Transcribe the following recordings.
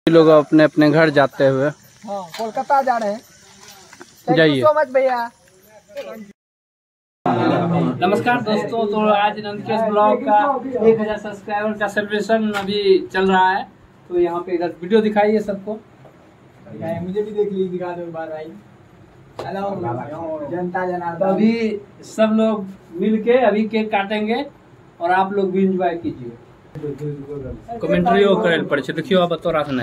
लोग अपने अपने घर जाते हुए। हाँ, कोलकाता जा रहे हैं। जाइए। सो मच भैया। नमस्कार दोस्तों, तो आज नंदकेश ब्लॉग का 1000 सब्सक्राइबर का सेलिब्रेशन अभी चल रहा है। तो यहाँ पे इधर वीडियो दिखाइए सबको। मुझे भी देख लीजिए, दिखा दो एक बार भाई। हेलो जनता जनार्दन। अभी सब लोग मिलके अभी केक काटेंगे और आप लोग भी एंजॉय कीजिए। कमेंट्री करे पड़े देखियो आप बता रहा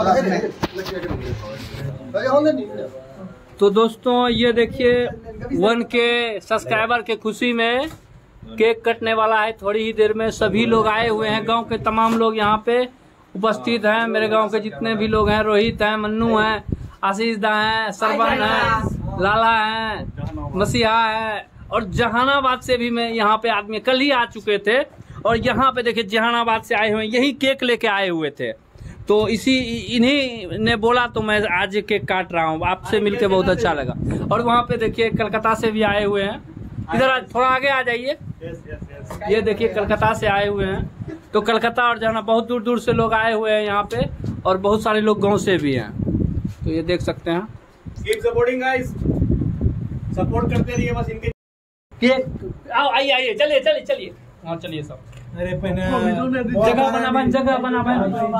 तो दोस्तों ये देखिए 1K सब्सक्राइबर के खुशी में केक कटने वाला है थोड़ी ही देर में। सभी लोग आए हुए हैं, गांव के तमाम लोग यहाँ पे उपस्थित हैं। मेरे गांव के जितने भी लोग हैं, रोहित हैं, मन्नू हैं, आशीष दा हैं, सरवन हैं, लाला हैं, मसीहा है और जहानाबाद से भी मैं यहाँ पे आदमी कल ही आ चुके थे। और यहाँ पे देखिए जहानाबाद से आए हुए हैं, यही केक लेके आए हुए थे। तो इन्हीं ने बोला तो मैं आज केक काट रहा हूँ। आपसे मिलके बहुत अच्छा लगा। और वहाँ पे देखिए कलकत्ता से भी आए हुए हैं। इधर थोड़ा आगे आ जाइए। ये देखिए कलकत्ता से आए हुए हैं। तो कलकत्ता और जहां बहुत दूर दूर से लोग आए हुए हैं यहाँ पे और बहुत सारे लोग गाँव से भी हैं। तो ये देख सकते हैं। कीप सपोर्टिंग गाइस, सपोर्ट करते रहिए बस इनके। केक आओ, आइए आइए, चलिए चलिए चलिए वहाँ चलिए सब। अरे जगह बना बन, जगह बना बन।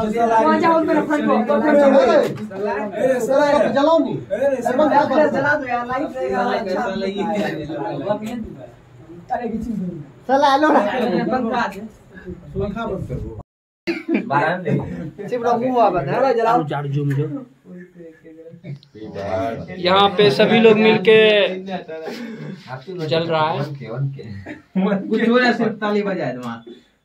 जलाओ नहीं, जला दो यार, लाइट रहेगा। चला लो ना, पंखा दे, पंखा बंद कर दो। यहाँ पे सभी लोग मिलके चल रहा है। कुछ हो रहा सिर्फ ताली बजाए वहाँ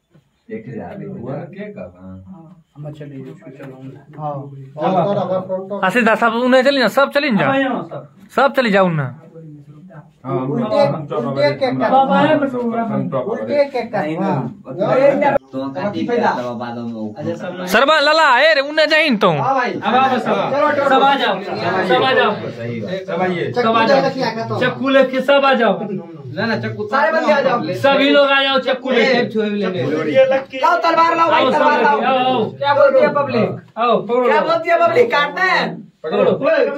आशीष दा सब उन्हें चली ना, सब चली जा, सब चली जाओ ना। सरबा लाला ए रे उन्हें जाइन तो सब आ जाओ, सब आ जाओ, सब आ जाओ, चक्कू लेके सब आ जाओ, सारे बंदे आ जाओ, सभी लोग आ जाओ चक्कू लेके। लाओ तलवार, लाओ भाई तलवार लाओ। क्या बोलती है पब्लिक? आओ क्या बोलती है पब्लिक? काटना है, पकड़ो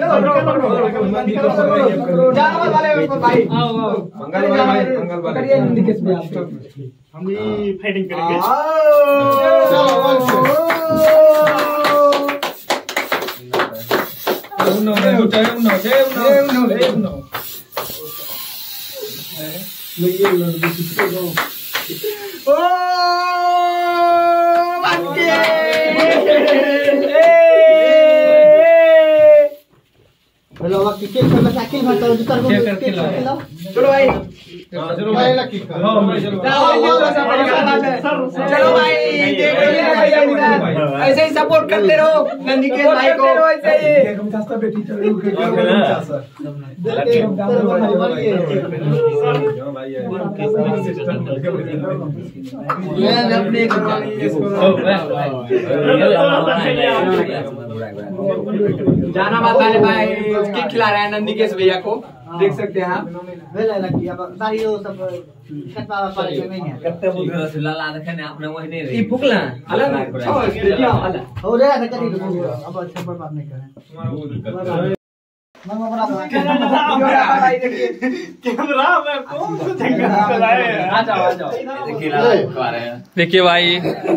जानवर वाले भाई। आओ आओ, पकड़िए नंदकेश में आप। हम भी फाइटिंग करेंगे। चलो भाई, चलो भाई, ऐसे ही सपोर्ट करते रहो नंदकेश भाई को। जहानाबाद वाले भाई केक खिला रहे हैं नंदकेश भैया को, देख सकते हैं आप। देखिए भाई,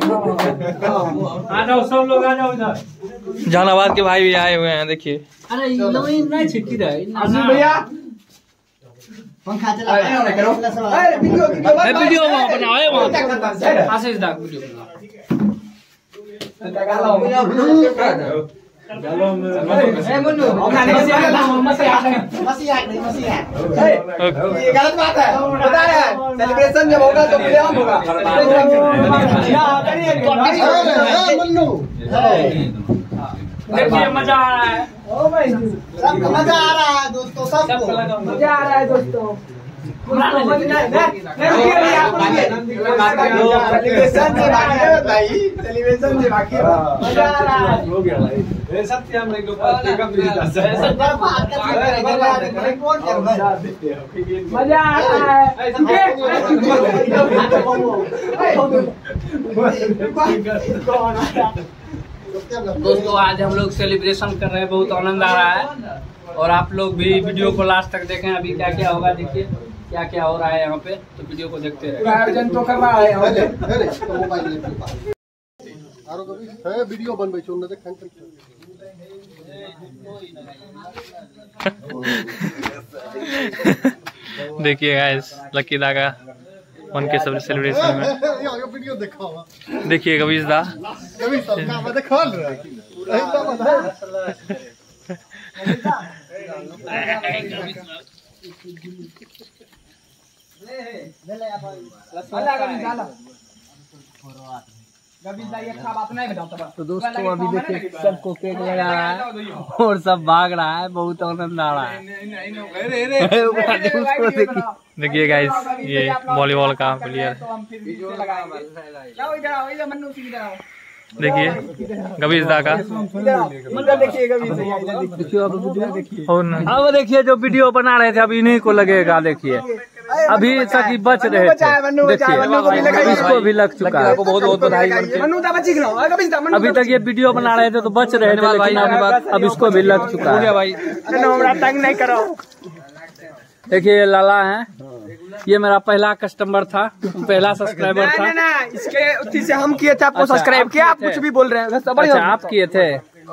आ जाओ सब लोग आ जाओ इधर। जहानाबाद के भाई भी आए हुए हैं। देखिए अरे नहीं छिटकी रहे भैया पंखा चला वीडियो वहाँ बनाओ, वहाँ आशीष दा वीडियो ये गलत बात है, पता है। सेलिब्रेशन जब होगा तो प्लेऑफ होगा। देखिए मजा आ रहा है, मजा आ रहा है दोस्तों, सबको मजा आ रहा है दोस्तों। सेलिब्रेशन से बाकी मजा आ रहा है। मजा आ रहा है। दोस्तों आज हम लोग सेलिब्रेशन कर रहे हैं, बहुत आनंद आ रहा है। और आप लोग भी वीडियो को लास्ट तक देखें, अभी क्या क्या होगा देखिए, क्या क्या हो रहा है यहाँ पे, तो वीडियो को देखते रहे। आयोजन तो कर रहा है वीडियो बनबै छै ओने देख देखिए गाइस लकी दा का मन के सब सेलिब्रेशन में वीडियो दिखावा देखिए कबीर दा कभी सब काम देखल तो दोस्तों अभी देखिए सबको केक लगा रहा है और सब भाग रहा है, बहुत आनंद आ रहा है। देखिए गाइस ये वॉलीबॉल का प्लेयर देखिए कबीर दा का। और अब देखिए जो वीडियो बना रहे थे अभी इन्हीं को लगेगा, देखिए अभी तक ही बच रहे थे, देखिए इसको भी लग चुका है। बहुत बहुत बधाई। अभी तक ये वीडियो बना रहे थे तो बच रहे थे, लेकिन अब इसको भी लग चुका है भाई। देखिए ये लाला है, ये मेरा पहला कस्टमर था, पहला सब्सक्राइबर था। इसके उत्ती से हम किए थे, आपको सब्सक्राइब किया, आप कुछ भी बोल रहे हैं। अच्छा आप किए थे।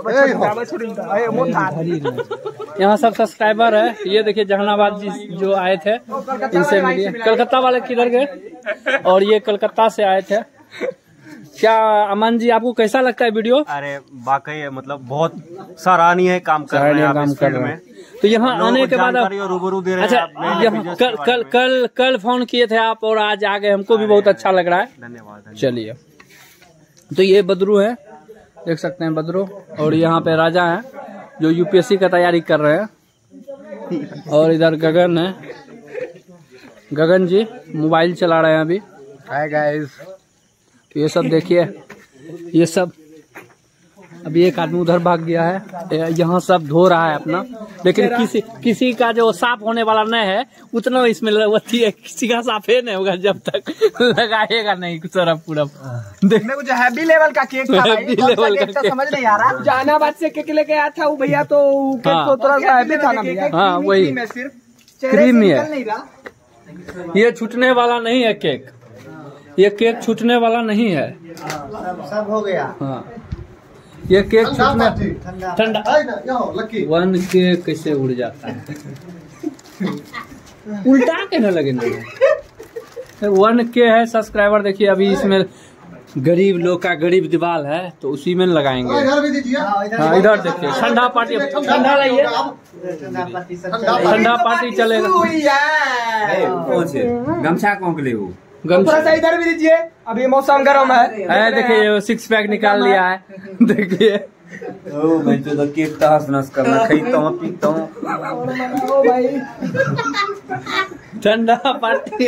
यहाँ सब सब्सक्राइबर है। ये देखिए जहानाबाद जी जो आए थे, इनसे मिलिए। कलकत्ता वाले किधर गए? और ये कलकत्ता से आए थे। क्या अमन जी आपको कैसा लगता है वीडियो? अरे वाकई मतलब बहुत सराहनीय काम कर रहे हैं आप इस फील्ड में। तो यहाँ आने के बाद रूबरू दे रहे हैं। अच्छा यहाँ कल फोन किए थे आप और आज आ गए, हमको भी बहुत अच्छा लग रहा है। धन्यवाद। चलिए तो ये बदरू है, देख सकते हैं बदरू। और यहाँ पे राजा है जो यूपीएससी का तैयारी कर रहे हैं। और इधर गगन है, गगन जी मोबाइल चला रहे हैं अभी। हाय गाइस, ये सब देखिए, ये सब अभी एक आदमी उधर भाग गया है। यहाँ सब धो रहा है अपना, लेकिन किसी का जो साफ होने वाला नहीं है उतना इसमें लगती है, किसी का साफ है नहीं होगा जब तक लगाएगा नहीं सरफ पूरा। देखने को जो हैवी लेवल का केक था भाई, लेवल का केक समझ नहीं आ रहा। जहानाबाद से केक लेके आया था वो भैया, तो केक तो थोड़ा सा हैवी था ना भैया। हाँ वही क्रीमी है, ये छूटने वाला नहीं है केक, ये केक छूटने वाला नहीं है। सब हो गया। हाँ ये केक छूटने ठंडा। वन के कैसे उड़ जाता है, उल्टा के न लगे नहीं। वन के है सब्सक्राइबर। देखिए अभी इसमें गरीब लोग का गरीब दीवाल है तो उसी में लगाएंगे। हाँ इधर देखिए ठंडा पार्टी, ठंडा लाइए, ठंडा पार्टी चलेगा। गमछा कौन के लिए वो थोड़ा सा इधर भी दीजिए, अभी मौसम गर्म है। देखिए 6 पैक निकाल लिया है, देखिए। मैं तो केक का हंस करना खाता हूँ पीता हूँ ठंडा पार्टी।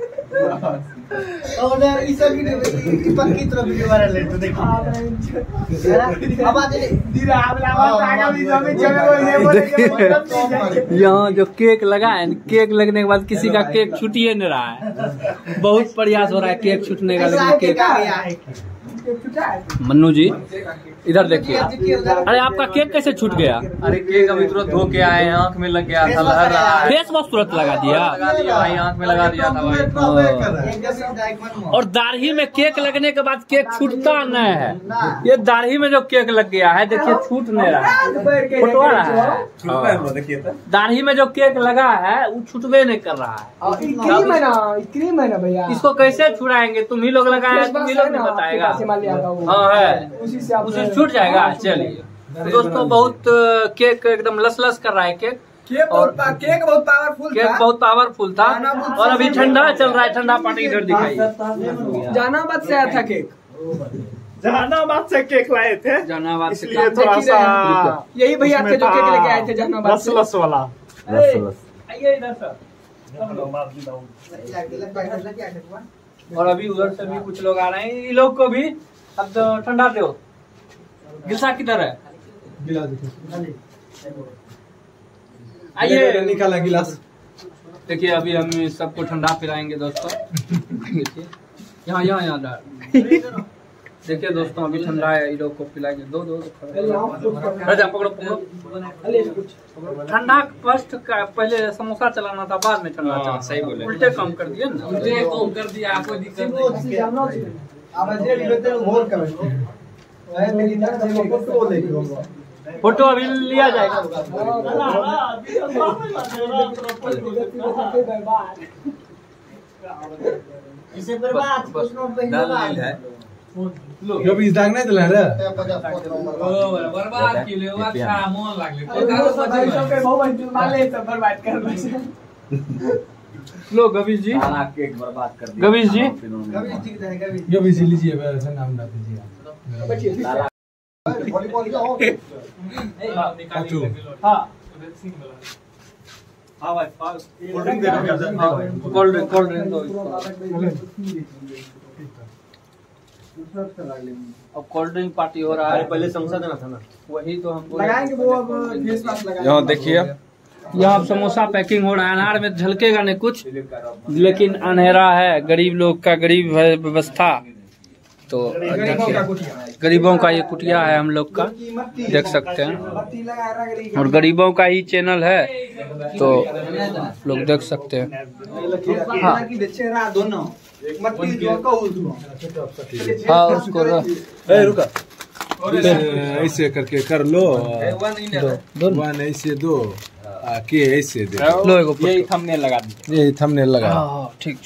यहाँ जो केक लगा है, केक लगने के बाद किसी का केक छूट ही नहीं रहा है। बहुत प्रयास हो रहा है केक छूटने का, लेकिन केक। मन्नू जी इधर देखिए, अरे आपका केक कैसे छूट गया? अरे केक अभी तुरंत धो के आए, आँख में लग गया था, लहर रहा है। फेस वॉश तुरंत लगा दिया भाई, आँख में लगा दिया था भाई। और दाढ़ी में केक लगने के बाद केक छूटता नहीं है, ये दाढ़ी में जो केक लग गया है देखिए छूट नहीं रहा है, फुटवा रहा है। दाढ़ी में जो केक लगा है वो छूटवे नहीं कर रहा है। क्रीम है ना भैया, इसको कैसे छुड़ाएंगे? तुम ही लोग लगाए, तुम ही लोग नहीं बताएगा। हाँ है, उसी छूट जाएगा। चलिए दोस्तों, बहुत केक एकदम लस कर रहा है केक। और केक बहुत पावरफुल था और अभी ठंडा चल रहा है, ठंडा पानी इधर दिखाई। जहानाबाद से आया था केक, जहानाबाद से केक लाए थे, जहानाबाद से इसलिए थोड़ा सा यही भैया थे जो केक लेके आए थे जहानाबाद से। रस वाला। आइए इधर सर। और अभी उधर से भी कुछ लोग आ रहे हैं, इन लोग को भी अब तो ठंडा दो। गिलसा किधर है? आइए निकाला गिलास। देखिए अभी हम सबको ठंडा पिलाएंगे दोस्तों। देखिए यहाँ देखिए दोस्तों अभी ठंडा है, ये लोग को पिलाएंगे। दो राजा पकड़ो पकड़ो। ठंडा फर्स्ट का पहले समोसा चलाना था, बाद में ठंडा चलाना। सही बोले, उल्टे काम कर दिए ना। उल्टे काम कर दिया, आपको दिक्कत नहीं। फोटो अभी लिया जाएगा। इसे बर्बाद है जो भी दाग नहीं दिला रे बर्बाद की ले अच्छा मन लागले बर्बाद कर लो गवीश जी, केक बर्बाद कर दिया गवीश जी, गवीश जी लीजिए, वैसे नाम ना दीजिए। हाँ कोल्ड ड्रिंक दो। अब कोल्ड ड्रिंक पार्टी हो रहा है। पहले समोसा देना था ना, वही तो हम लगाएंगे वो। अब फेस मास्क लगाएंगे। यहाँ देखिए, यहाँ समोसा पैकिंग हो रहा है। अनार में झलकेगा नहीं कुछ, लेकिन अंधेरा है। गरीब लोग का गरीब व्यवस्था। तो गरीबों का ये कुटिया है हम लोग का, देख सकते हैं। और गरीबों का ही चैनल है, तो लोग देख सकते हैं। हाँ हाँ उसको रुका, ऐसे करके कर लो। वन ऐसे दो के ऐसे दे लो। यही थंबनेल लगा दीजिए, यही थंबनेल लगा। ठीक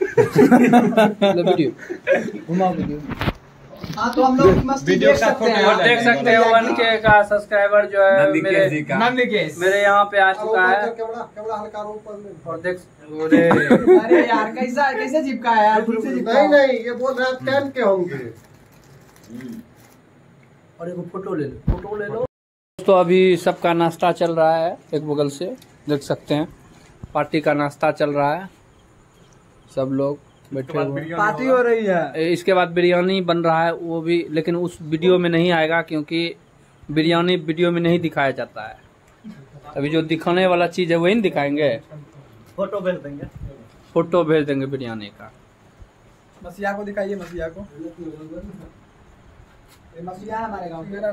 हाँ तो हम लोग मस्ती देख सकते हैं। और देख सकते हैं 1K का सब्सक्राइबर जो है मेरे यहाँ पे आ चुका है। और देख, अरे यार कैसे चिपका है यार? नहीं ये बोल रहा है 10 के होंगे। और एक फोटो ले लो। तो अभी सबका नाश्ता चल रहा है, एक बगल से देख सकते हैं। पार्टी का नाश्ता चल रहा है, सब लोग बैठे हुए। पार्टी हो रही है। इसके बाद बिरयानी बन रहा है, वो भी, लेकिन उस वीडियो में नहीं आएगा क्योंकि बिरयानी वीडियो में नहीं दिखाया जाता है। अभी जो दिखाने वाला चीज है वही नहीं दिखाएंगे, फोटो भेज देंगे। फोटो भेज देंगे बिरयानी का। मसीहा को दिखाइए, मसीहा को। ये मसीहा है हमारे गांव का।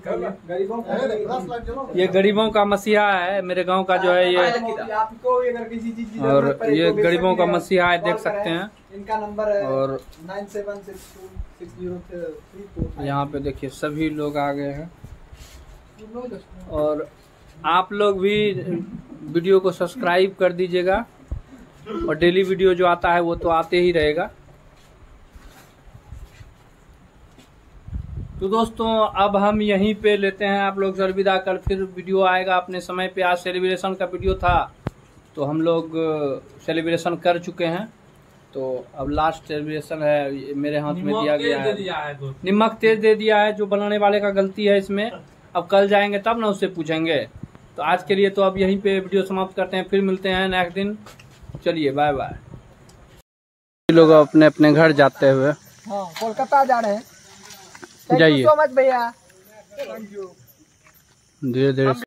ये गरीबों का मसीहा है मेरे गांव का जो है ये। आपको अगर किसी चीज की और ये गरीबों का मसीहा है, देख सकते हैं। इनका नंबर है और 97626034। यहाँ पे देखिए सभी लोग आ गए हैं। और आप लोग भी वीडियो को सब्सक्राइब कर दीजिएगा, और डेली वीडियो जो आता है वो तो आते ही रहेगा। तो दोस्तों अब हम यहीं पे लेते हैं आप लोग से अलविदा। कल फिर वीडियो आएगा अपने समय पे। आज सेलिब्रेशन का वीडियो था, तो हम लोग सेलिब्रेशन कर चुके हैं। तो अब लास्ट सेलिब्रेशन है, मेरे हाथ में दिया गया है। नमक तेज दे दिया है, जो बनाने वाले का गलती है इसमें। अब कल जाएंगे तब ना उससे पूछेंगे। तो आज के लिए तो अब यहीं पे वीडियो समाप्त करते हैं, फिर मिलते हैं नेक्स्ट दिन। चलिए बाय बाय। लोग अपने अपने घर जाते हुए। हाँ कोलकाता जा रहे हैं। जाइए सो मच भैया। धीरे धीरे।